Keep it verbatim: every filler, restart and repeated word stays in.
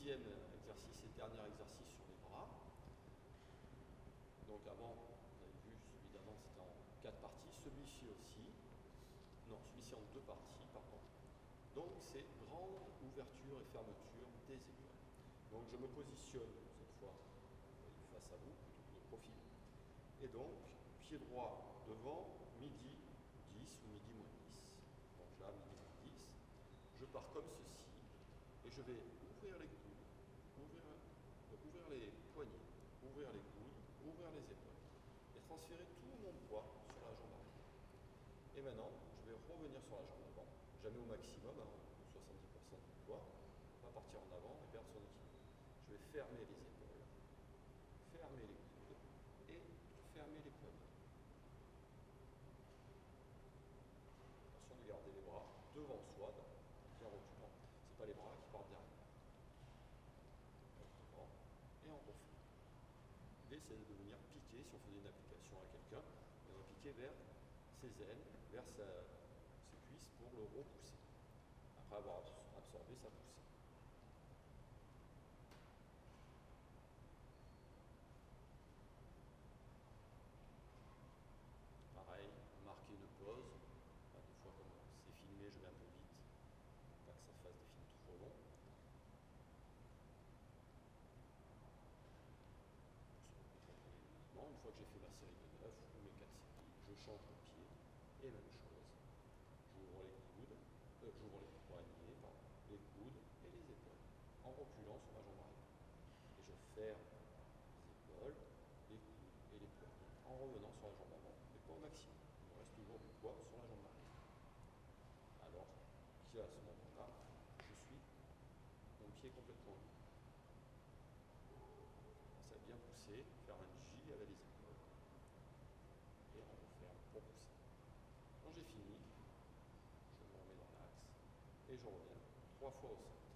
sixième exercice et dernier exercice sur les bras. Donc avant, vous avez vu, celui d'avant c'était en quatre parties, celui-ci aussi. Non, celui-ci en deux parties, pardon. Donc c'est grande ouverture et fermeture des épaules. Donc je me positionne cette fois face à vous, plutôt que de profil. Et donc, pied droit devant, midi dix ou midi moins dix. Donc là, midi moins dix. Je pars comme ceci et je vais ouvrir les coudes, ouvrir, ouvrir les poignets, ouvrir les coudes, ouvrir les épaules et transférer tout mon poids sur la jambe arrière. Et maintenant, je vais revenir sur la jambe avant, jamais au maximum, hein, soixante-dix pour cent du poids, pas partir en avant et perdre son équilibre. Je vais fermer les épaules, fermer les coudes et fermer les poignets. Attention de garder les bras devant soi, bien reculant. Ce n'est pas les bras qui partent derrière. Devant et en refait. L'idée, c'est de venir piquer, si on faisait une application à quelqu'un, on va piquer vers ses ailes, vers sa, ses cuisses pour le repousser, après avoir absorbé sa poussée. Pareil, marquer une pause. Des fois, comme c'est filmé, je vais un peu vite, pour pas que ça fasse des films trop longs. Une fois que j'ai fait ma série de neuf ou mes quatre séries, je change de pied et même chose. J'ouvre les coudes, euh, j'ouvre les poignets, pardon, les coudes et les épaules en reculant sur ma jambe arrière. Et je ferme les épaules, les coudes et les poignets en revenant sur la jambe avant, mais pas au maximum. Il me reste toujours du poids sur la jambe arrière. Alors qu'à ce moment-là, je suis mon pied complètement libre. Ça bien pousser, faire un J avec les épaules et on referme pour pousser. Quand j'ai fini, je me remets dans l'axe et je reviens trois fois au centre.